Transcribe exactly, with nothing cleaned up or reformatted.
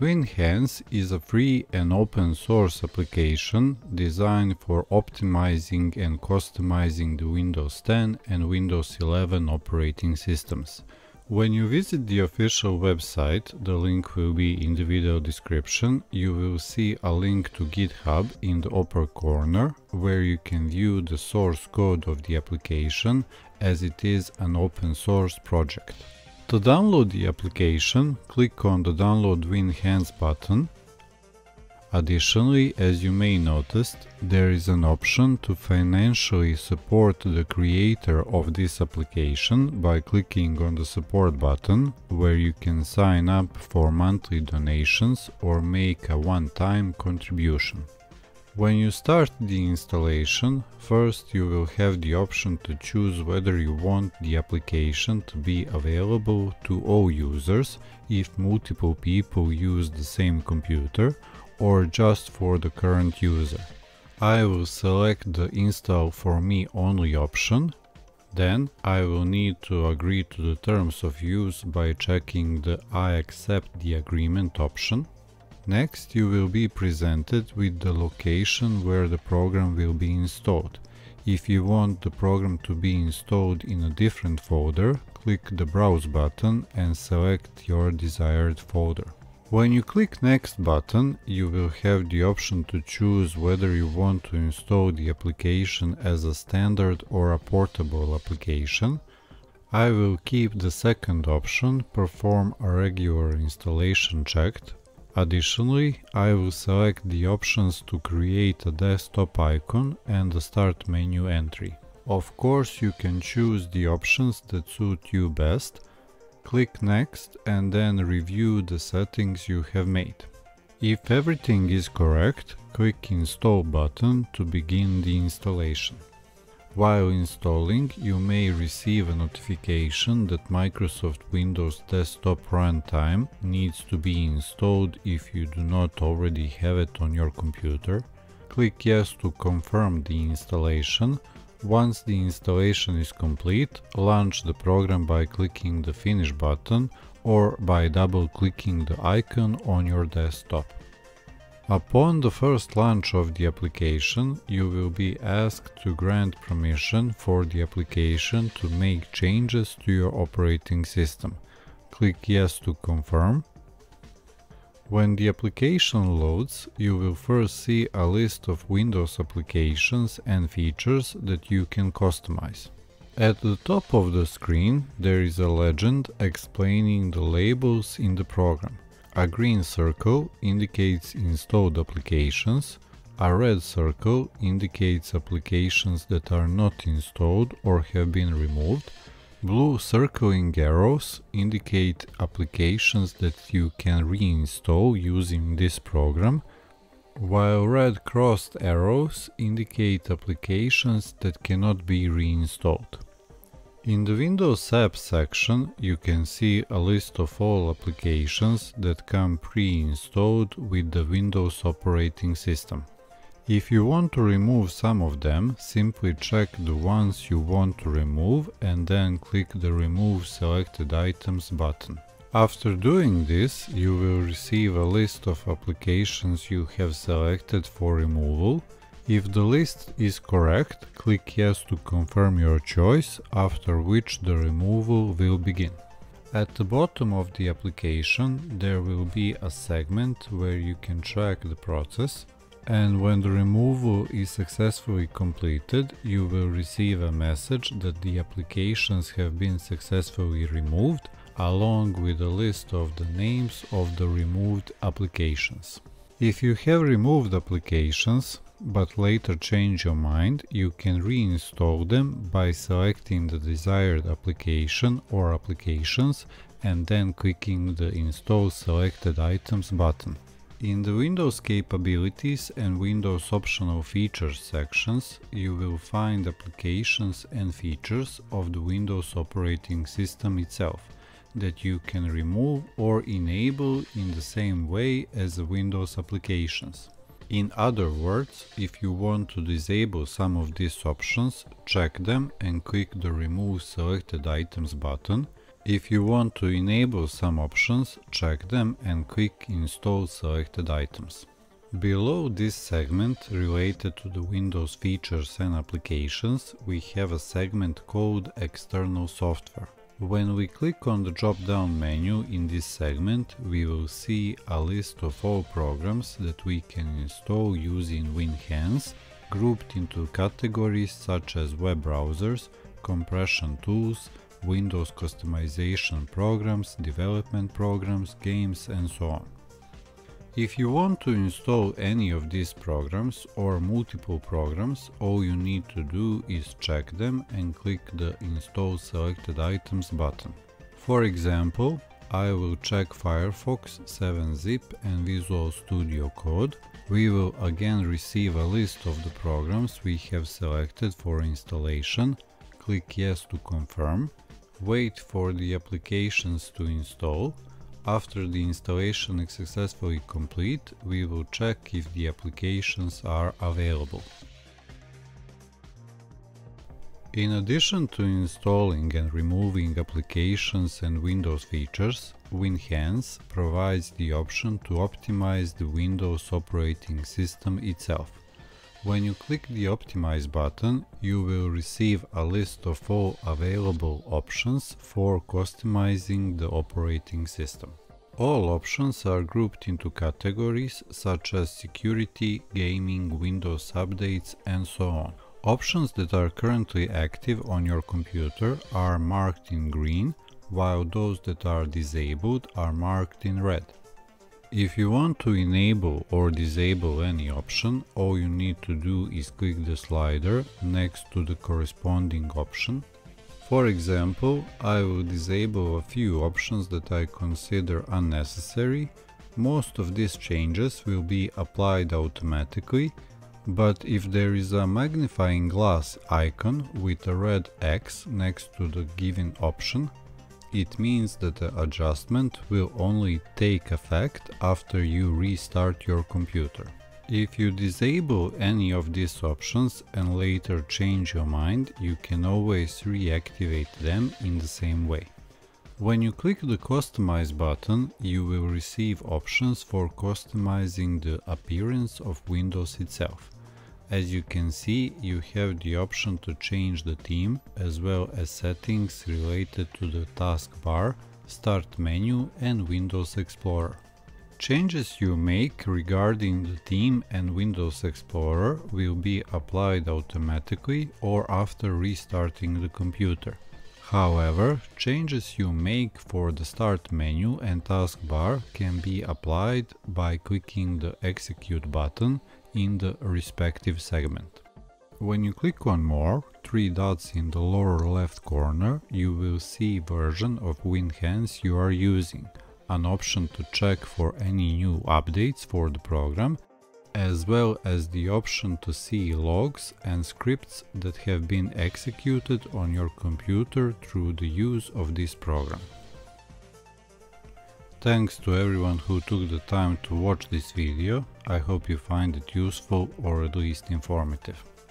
Winhance is a free and open source application designed for optimizing and customizing the Windows ten and Windows eleven operating systems. When you visit the official website, the link will be in the video description, you will see a link to GitHub in the upper corner, where you can view the source code of the application, as it is an open source project. To download the application, click on the Download Winhance button. Additionally, as you may notice, there is an option to financially support the creator of this application by clicking on the support button, where you can sign up for monthly donations or make a one-time contribution. When you start the installation, first you will have the option to choose whether you want the application to be available to all users if multiple people use the same computer, or just for the current user. I will select the Install for Me Only option. Then I will need to agree to the terms of use by checking the I accept the agreement option. Next, you will be presented with the location where the program will be installed. If you want the program to be installed in a different folder, click the Browse button and select your desired folder. When you click Next button, you will have the option to choose whether you want to install the application as a standard or a portable application. I will keep the second option, Perform a regular installation, checked. Additionally, I will select the options to create a desktop icon and a start menu entry. Of course, you can choose the options that suit you best. Click Next and then review the settings you have made. If everything is correct, click Install button to begin the installation. While installing, you may receive a notification that Microsoft Windows Desktop Runtime needs to be installed if you do not already have it on your computer. Click Yes to confirm the installation. Once the installation is complete, launch the program by clicking the Finish button or by double-clicking the icon on your desktop. Upon the first launch of the application, you will be asked to grant permission for the application to make changes to your operating system. Click Yes to confirm. When the application loads, you will first see a list of Windows applications and features that you can customize. At the top of the screen, there is a legend explaining the labels in the program. A green circle indicates installed applications, a red circle indicates applications that are not installed or have been removed, blue circling arrows indicate applications that you can reinstall using this program, while red crossed arrows indicate applications that cannot be reinstalled. In the Windows Apps section, you can see a list of all applications that come pre-installed with the Windows operating system. If you want to remove some of them, simply check the ones you want to remove and then click the Remove Selected Items button. After doing this, you will receive a list of applications you have selected for removal. If the list is correct, click Yes to confirm your choice, after which the removal will begin. At the bottom of the application, there will be a segment where you can track the process, and when the removal is successfully completed, you will receive a message that the applications have been successfully removed, along with a list of the names of the removed applications. If you have removed applications, but later change your mind, you can reinstall them by selecting the desired application or applications and then clicking the Install Selected Items button. In the Windows Capabilities and Windows Optional Features sections, you will find applications and features of the Windows operating system itself that you can remove or enable in the same way as the Windows applications. In other words, if you want to disable some of these options, check them and click the Remove Selected Items button. If you want to enable some options, check them and click Install selected items. Below this segment related to the Windows features and applications, we have a segment called External Software. When we click on the drop-down menu in this segment, we will see a list of all programs that we can install using Winhance, grouped into categories such as web browsers, compression tools, Windows customization programs, development programs, games, and so on. If you want to install any of these programs or multiple programs, all you need to do is check them and click the Install Selected Items button. For example, I will check Firefox, seven zip and Visual Studio Code. We will again receive a list of the programs we have selected for installation. Click Yes to confirm. Wait for the applications to install. After the installation is successfully complete, we will check if the applications are available. In addition to installing and removing applications and Windows features, Winhance provides the option to optimize the Windows operating system itself. When you click the Optimize button, you will receive a list of all available options for customizing the operating system. All options are grouped into categories such as security, gaming, Windows updates, and so on. Options that are currently active on your computer are marked in green, while those that are disabled are marked in red. If you want to enable or disable any option, all you need to do is click the slider next to the corresponding option. For example, I will disable a few options that I consider unnecessary. Most of these changes will be applied automatically, but if there is a magnifying glass icon with a red X next to the given option, it means that the adjustment will only take effect after you restart your computer. If you disable any of these options and later change your mind, you can always reactivate them in the same way. When you click the Customize button, you will receive options for customizing the appearance of Windows itself. As you can see, you have the option to change the theme as well as settings related to the Taskbar, Start menu and Windows Explorer. Changes you make regarding the theme and Windows Explorer will be applied automatically or after restarting the computer. However, changes you make for the Start menu and Taskbar can be applied by clicking the Execute button in the respective segment. When you click on More, three dots in the lower left corner, you will see version of Winhance you are using, an option to check for any new updates for the program, as well as the option to see logs and scripts that have been executed on your computer through the use of this program. Thanks to everyone who took the time to watch this video. I hope you find it useful or at least informative.